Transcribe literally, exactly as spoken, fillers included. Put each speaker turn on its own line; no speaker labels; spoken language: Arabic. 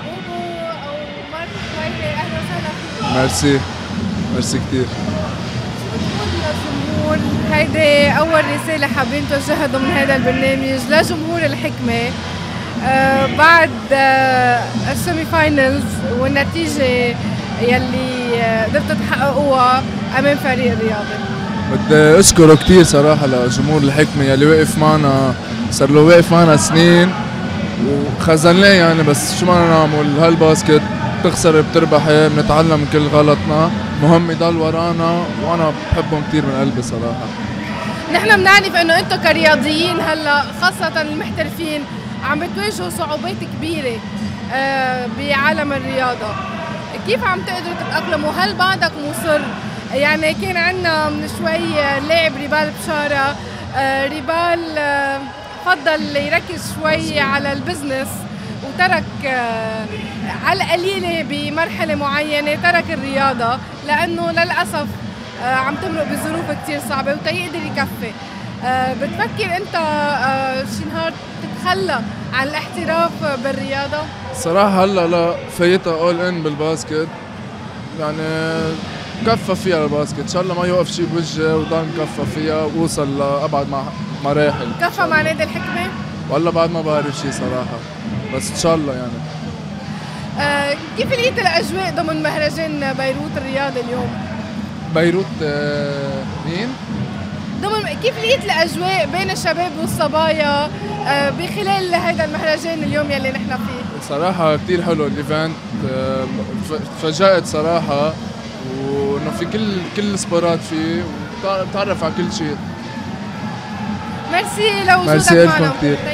بوبو او مرت خويلي، اهلا وسهلا فيكم.
ميرسي ميرسي كتير.
للجمهور هيدي أول رسالة حابين توجهها ضمن هذا البرنامج لجمهور الحكمة آه بعد آه السيمي فاينلز والنتيجة يلي آه قدرتوا تحققوها أمام فريق الرياضي.
بدي اشكره كتير صراحة لجمهور الحكمة يلي وقف معنا، صار له واقف معنا سنين وخذلناه يعني، بس شو بدنا نعمل، هالباسكت بتخسر بتربحي، بنتعلم من كل غلطنا، مهم يضل ورانا وانا بحبهم كتير من قلبي صراحة.
نحن بنعرف انه انتم كرياضيين هلا خاصة المحترفين عم بتواجهوا صعوبات كبيرة آه بعالم الرياضة، كيف عم تقدروا تتأقلموا؟ هل بعدك مصر؟ يعني كان عندنا من شوي لاعب ريبال بشارة آه ريبال آه فضل يركز شوي على البزنس وترك آه على القليلة بمرحلة معينة ترك الرياضة لأنه للأسف آه عم تمرق بظروف كتير صعبة وتيقدر يكفي. آه بتفكر أنت آه شي نهار تتخلى عن الاحتراف بالرياضة؟
صراحة هلا لا، فايتها اول ان بالباسكت، يعني كفى فيها الباسكت، ان شاء الله ما يوقف شي بوجهي وضل مكفى فيها ووصل لأبعد مراحل.
كفى مع نادي الحكمة؟
والله بعد ما بعرف شي صراحة، بس ان شاء الله يعني.
آه كيف لقيت الأجواء ضمن مهرجان بيروت الرياضي اليوم؟
بيروت آه مين؟
ضمن كيف لقيت الأجواء بين الشباب والصبايا آه بخلال هذا المهرجان اليوم يلي نحن فيه؟
صراحة كتير حلو الايفنت، آه تفاجأت صراحة، وانه في كل كل السبورات فيه وبتعرف على كل شيء.
ميرسي لوجودك
معنا.
ميرسي لكم كتير.